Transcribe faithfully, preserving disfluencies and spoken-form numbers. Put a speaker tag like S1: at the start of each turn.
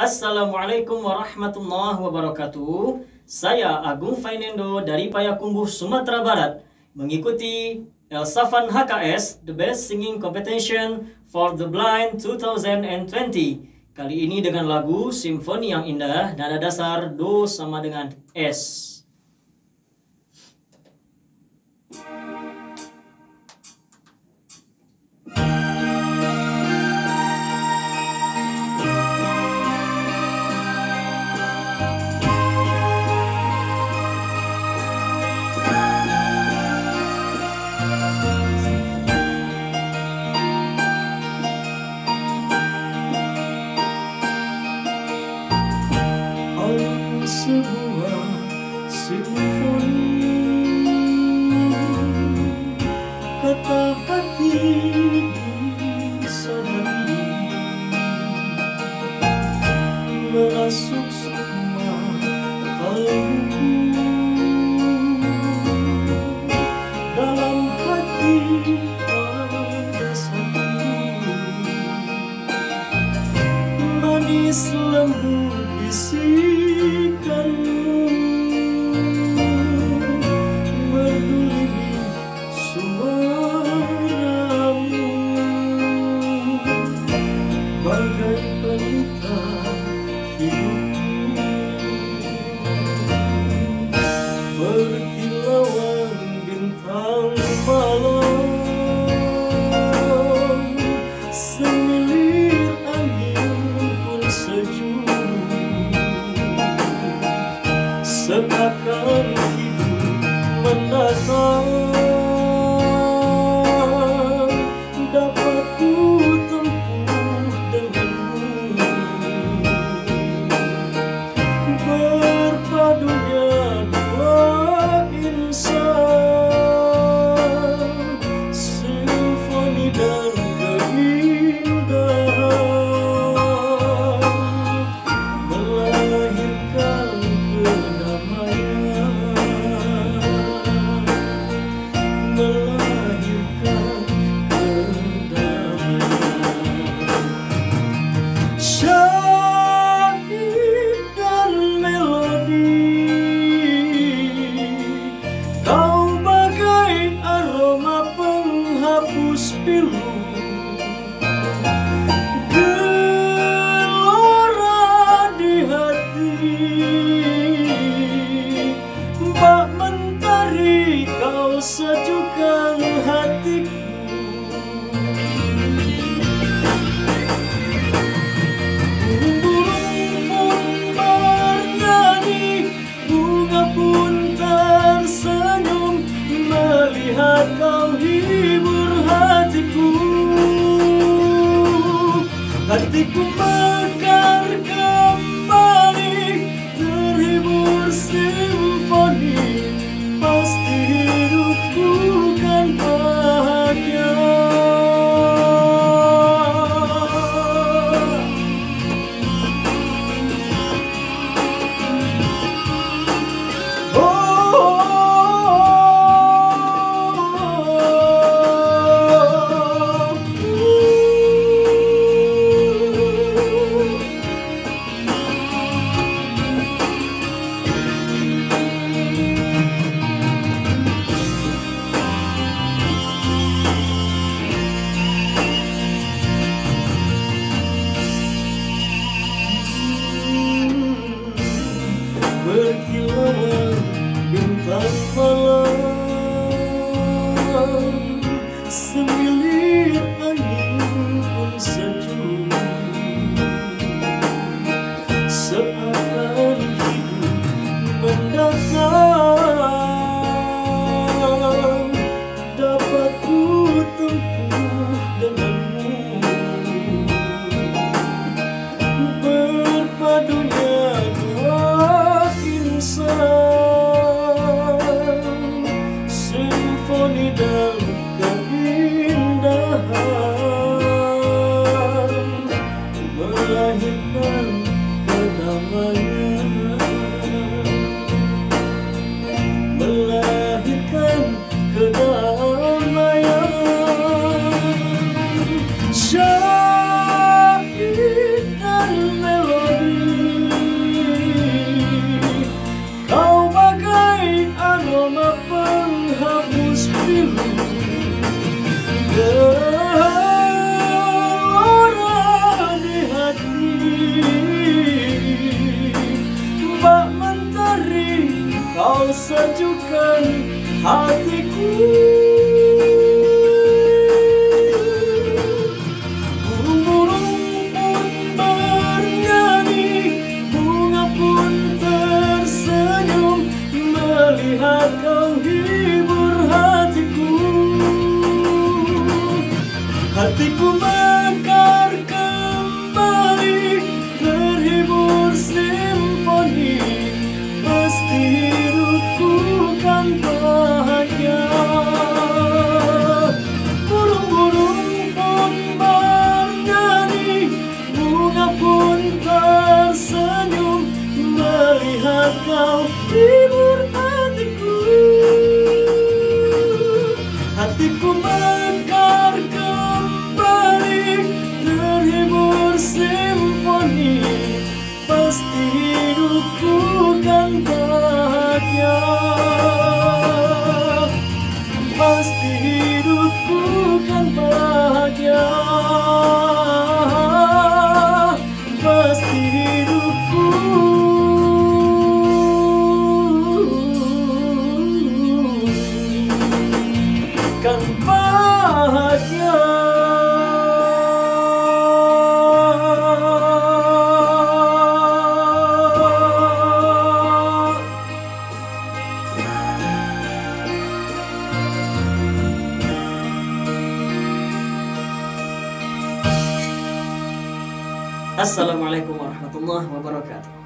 S1: Assalamualaikum warahmatullahi wabarakatuh. Saya Agung Fainendo dari Payakumbuh, Sumatera Barat, mengikuti Elsavan H K S The Best Singing Competition for the Blind dua ribu dua puluh. Kali ini dengan lagu Simfoni yang Indah, nada dasar Do sama dengan S.
S2: Sebuah simfoni, kata hati disadari, merasuk semua kalbu dalam hati pada satu, manis lembut bisikanmu merduli suaramu, bagai pelita hidupku, berkilauan bintang malam, semilir angin pun sejuk, seakan hidup mendatang dapat ku tempuh denganmu, berpadunya dua insan, simfoni dan keindahan, melahirkan melahirkan kedamaian. Syair dan melodi, kau bagai aroma penghapus pilu, gelora di hati, bak mentari kau sejukkan hatiku. Burung pun bernyanyi, bunga pun tersenyum, melihat kau hibur hatiku. Hatiku mekar kembali, terhibur simfoni, pasti hidupku kan bahagia. Oh, sejukkan hatiku. Burung-burung pun bernyanyi, bunga pun tersenyum, melihat kau hibur hatiku. Hatiku mekar kembali, terhibur simfoni, pasti hidupku kan bahagia. Burung-burung pun bernyanyi, bunga pun tersenyum, melihat kau hibur hatiku. Hatiku mekar kembali, terhibur simfoni, pasti hidupku kan bahagia. Pasti hidupku kan bahagia. Pasti hidupku kan bahagia.
S1: Assalamualaikum warahmatullahi wabarakatuh.